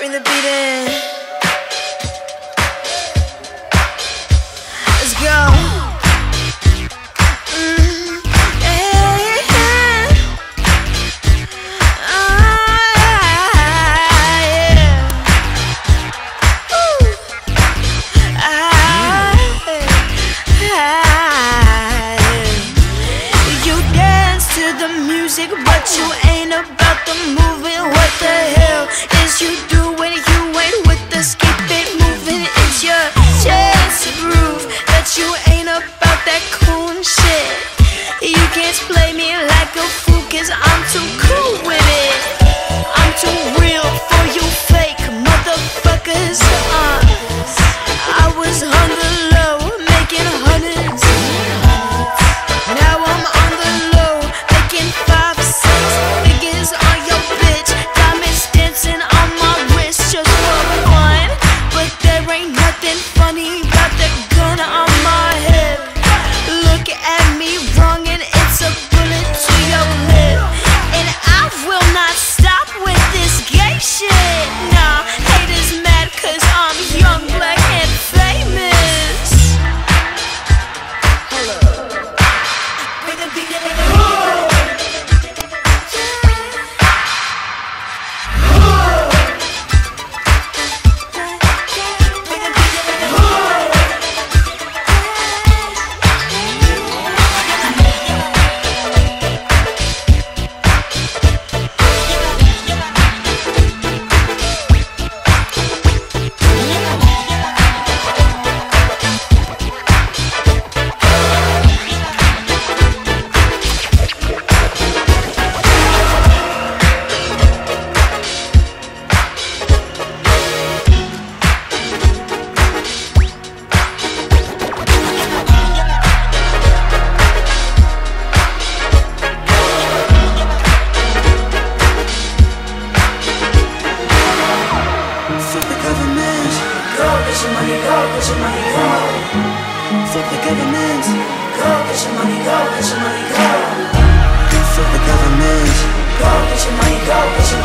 Bring the beat in. Let's go. But you ain't about the moving. What the hell is you doing? You ain't with the skip it moving. It's your chance to prove that you ain't about that coon shit. You can't play me like a fool, cause I'm too cool with it. I'm too real for you fake motherfuckers. I was on the low, making hunnids. Now I'm on the low, making 5, 6 figures on your bitch. Diamonds dancing on my wrist just for fun. But there ain't nothing funny about the gun on my hip. Look at me wrong and it's a bullet to your lip. And I will not stop with this gay shit. Nah, haters mad cause I'm young, black and famous. Bring the beat in. Fuck the government. Go get your money, go get your money, go. Fuck the government. Go get your money, go get your money.